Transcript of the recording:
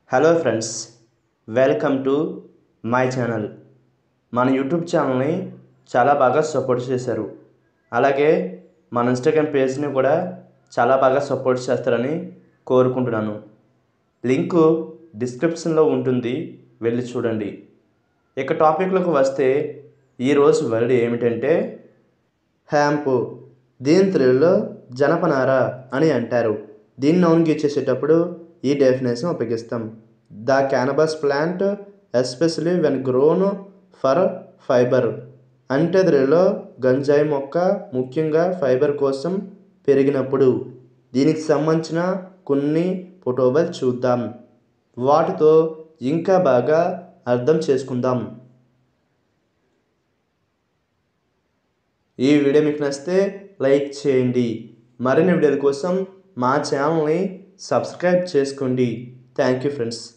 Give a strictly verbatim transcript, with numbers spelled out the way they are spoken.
Hello friends, welcome to my channel. మన YouTube ఛానల్ని చాలా బాగా సపోర్ట్ చేశారు. అలాగే మన ఇన్స్టాగ్రామ్ పేజ్ని కూడా చాలా బాగా సపోర్ట్ చేస్తారని కోరుకుంటున్నాను. లింకు డిస్క్రిప్షన్లో ఉంటుంది, వెళ్ళి చూడండి. ఇక టాపిక్లోకి వస్తే ఈరోజు వర్డ్ ఏమిటంటే హ్యాంప్. దీని తెలుగులో జనపనార అని అంటారు. దీన్ని నౌన్గా చేసేటప్పుడు ఈ డెఫినేషన్ ఉపయోగిస్తాం. The cannabis plant especially when grown for fibre. అంటే తెలుగులో గంజాయి మొక్క ముఖ్యంగా ఫైబర్ కోసం పెరిగినప్పుడు. దీనికి సంబంధించిన కొన్ని ఫోటోలు చూద్దాం, వాటితో ఇంకా బాగా అర్థం చేసుకుందాం. ఈ వీడియో మీకు నచ్చితే లైక్ చేయండి. మరిన్ని వీడియోల కోసం మా ఛానల్ని సబ్స్క్రైబ్ చేసుకోండి. Thank you friends.